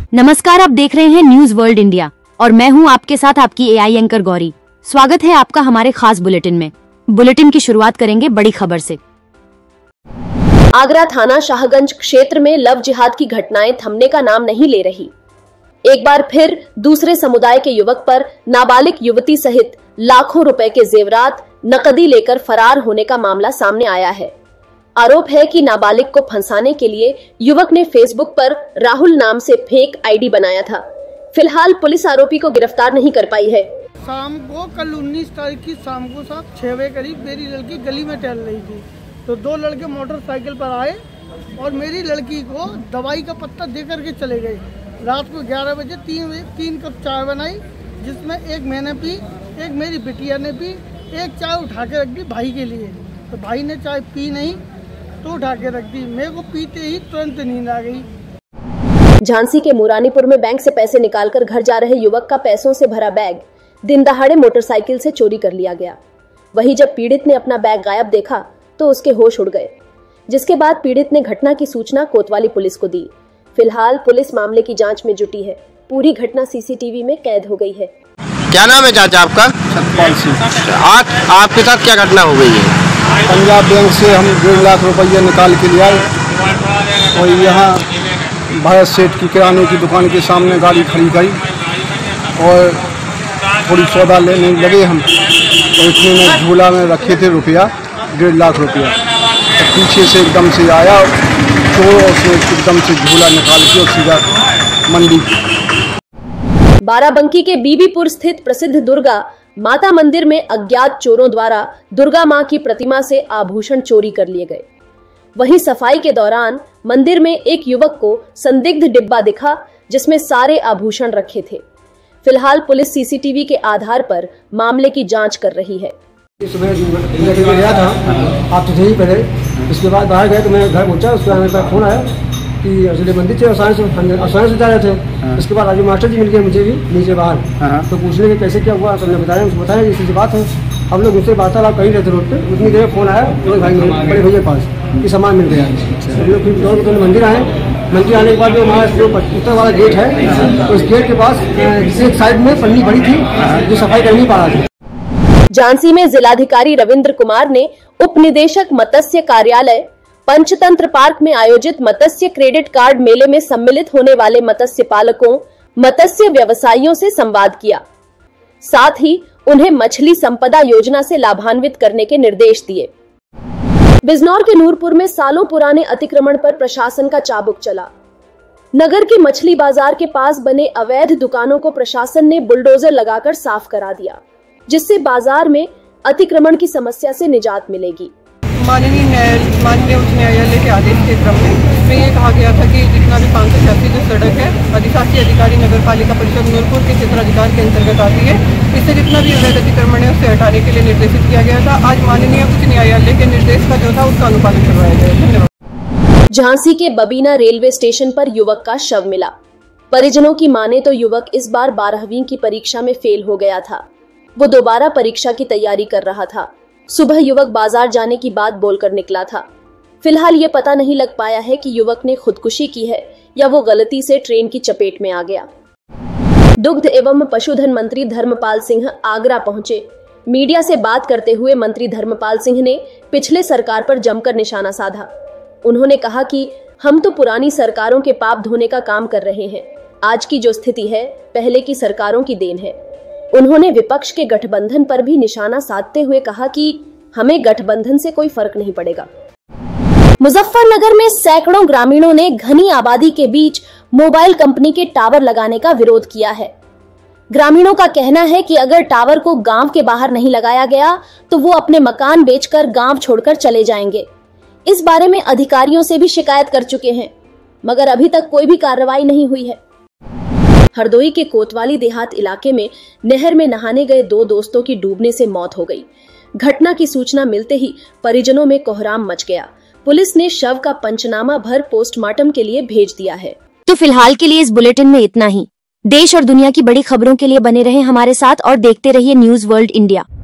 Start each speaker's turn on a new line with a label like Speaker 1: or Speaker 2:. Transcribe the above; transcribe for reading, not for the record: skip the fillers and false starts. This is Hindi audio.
Speaker 1: नमस्कार, आप देख रहे हैं न्यूज वर्ल्ड इंडिया और मैं हूं आपके साथ आपकी एआई एंकर गौरी। स्वागत है आपका हमारे खास बुलेटिन में। बुलेटिन की शुरुआत करेंगे बड़ी खबर से।
Speaker 2: आगरा थाना शाहगंज क्षेत्र में लव जिहाद की घटनाएं थमने का नाम नहीं ले रही। एक बार फिर दूसरे समुदाय के युवक पर नाबालिग युवती सहित लाखों रुपए के जेवरात नकदी लेकर फरार होने का मामला सामने आया है। आरोप है कि नाबालिग को फंसाने के लिए युवक ने फेसबुक पर राहुल नाम से फेक आईडी बनाया था। फिलहाल पुलिस आरोपी को गिरफ्तार नहीं कर पाई है।
Speaker 3: शाम को कल 19 तारीख की शाम को 6 बजे करीब मेरी लड़की गली में टहल रही थी तो दो लड़के मोटरसाइकिल पर आए और मेरी लड़की को दवाई का पत्ता दे करके चले गए। रात को 11 बजे 3 कप चाय बनाई, जिसमें एक मैंने पी, एक मेरी बिटिया ने पी, एक चाय उठा के रख दी भाई के लिए। तो भाई ने चाय पी नहीं तो उठा के रख दी। मेरे को पीते ही तुरंत नींद आ गई।
Speaker 2: झांसी के मुरानीपुर में बैंक से पैसे निकालकर घर जा रहे युवक का पैसों से भरा बैग दिन दहाड़े मोटरसाइकिल से चोरी कर लिया गया। वहीं जब पीड़ित ने अपना बैग गायब देखा तो उसके होश उड़ गए, जिसके बाद पीड़ित ने घटना की सूचना कोतवाली पुलिस को दी। फिलहाल पुलिस मामले की जांच में जुटी है। पूरी घटना सीसीटीवी में कैद हो गई है।
Speaker 4: क्या नाम है चाचा आपका?
Speaker 5: सतपाल सिंह।
Speaker 4: आज आपके साथ क्या घटना हो गई है?
Speaker 5: पंजाब बैंक से हम 1.5 लाख रुपये निकाल के लिए आए और यहाँ भारत सेठ की किराने की दुकान के सामने गाड़ी खड़ी करी और थोड़ी सौदा लेने लगे हम। और इतने में झूला में रखे थे रुपया 1.5 लाख रुपया। तो पीछे से एकदम से आया चोर और उसने एकदम से झूला निकाल के और सीधा मंडी।
Speaker 2: बाराबंकी के बीबीपुर स्थित प्रसिद्ध दुर्गा माता मंदिर में अज्ञात चोरों द्वारा दुर्गा मां की प्रतिमा से आभूषण चोरी कर लिए गए। वहीं सफाई के दौरान मंदिर में एक युवक को संदिग्ध डिब्बा दिखा जिसमें सारे आभूषण रखे थे। फिलहाल पुलिस सीसीटीवी के आधार पर मामले की जांच कर रही है।
Speaker 6: सुबह गया था आप तो थे ही पहले, उसके बाद बाहर गए तो मैं घर पहुंचा। उसके बाद मेरे पास फोन आया कि असली मंदिर थे आसानी से जा रहे थे। उसके बाद राजू मास्टर जी मिल गए मुझे भी नीचे बाहर, तो पूछने के कैसे क्या हुआ तो हमने बताया, उसको बताया इसी बात है। हम लोग उससे वार्तालाप कहीं रहते रोड पे, उतनी देर फोन आया मेरे भाई बड़े भैया पास कि सामान मिल गया। हम लोग फिर मंदिर आए। मंदिर आने के बाद जो हमारा जो उत्तर वाला गेट है उस गेट के पास एक साइड में पन्नी पड़ी थी जो सफाई कर नहीं पा रहा था।
Speaker 2: झांसी में जिलाधिकारी रविंद्र कुमार ने उप निदेशक मत्स्य कार्यालय पंचतंत्र पार्क में आयोजित मत्स्य क्रेडिट कार्ड मेले में सम्मिलित होने वाले मत्स्य पालकों, मत्स्य व्यवसायियों से संवाद किया। साथ ही उन्हें मछली संपदा योजना से लाभान्वित करने के निर्देश दिए। बिजनौर के नूरपुर में सालों पुराने अतिक्रमण पर प्रशासन का चाबुक चला। नगर के मछली बाजार के पास बने अवैध दुकानों को प्रशासन ने बुलडोजर लगाकर साफ करा दिया, जिससे बाजार में अतिक्रमण की समस्या से निजात मिलेगी।
Speaker 3: माननीय उच्च न्यायालय के आदेश के क्रम में इसमें ये कहा गया था कि जितना भी 586 जो सड़क है अधिशासी अधिकारी नगर पालिका परिषद नूरपुर के क्षेत्राधिकार के अंतर्गत आती है, इससे जितना भी अवैध अतिक्रमण है उसे हटाने के लिए निर्देशित किया गया था। आज माननीय उच्च न्यायालय के निर्देश का जो था उसका अनुपालन करवाया गया। धन्यवाद।
Speaker 2: झांसी के बबीना रेलवे स्टेशन पर युवक का शव मिला। परिजनों की माने तो युवक इस बार 12वीं की परीक्षा में फेल हो गया था। वो दोबारा परीक्षा की तैयारी कर रहा था। सुबह युवक बाजार जाने की बात बोलकर निकला था। फिलहाल ये पता नहीं लग पाया है कि युवक ने खुदकुशी की है या वो गलती से ट्रेन की चपेट में आ गया। दुग्ध एवं पशुधन मंत्री धर्मपाल सिंह आगरा पहुंचे। मीडिया से बात करते हुए मंत्री धर्मपाल सिंह ने पिछले सरकार पर जमकर निशाना साधा। उन्होंने कहा कि हम तो पुरानी सरकारों के पाप धोने का काम कर रहे हैं। आज की जो स्थिति है पहले की सरकारों की देन है। उन्होंने विपक्ष के गठबंधन पर भी निशाना साधते हुए कहा कि हमें गठबंधन से कोई फर्क नहीं पड़ेगा। मुजफ्फरनगर में सैकड़ों ग्रामीणों ने घनी आबादी के बीच मोबाइल कंपनी के टावर लगाने का विरोध किया है। ग्रामीणों का कहना है कि अगर टावर को गांव के बाहर नहीं लगाया गया तो वो अपने मकान बेचकर गांव छोड़कर चले जाएंगे। इस बारे में अधिकारियों से भी शिकायत कर चुके हैं, मगर अभी तक कोई भी कार्रवाई नहीं हुई है। हरदोई के कोतवाली देहात इलाके में नहर में नहाने गए 2 दोस्तों की डूबने से मौत हो गई। घटना की सूचना मिलते ही परिजनों में कोहराम मच गया। पुलिस ने शव का पंचनामा भर पोस्टमार्टम के लिए भेज दिया है।
Speaker 1: तो फिलहाल के लिए इस बुलेटिन में इतना ही। देश और दुनिया की बड़ी खबरों के लिए बने रहें हमारे साथ और देखते रहिए न्यूज वर्ल्ड इंडिया।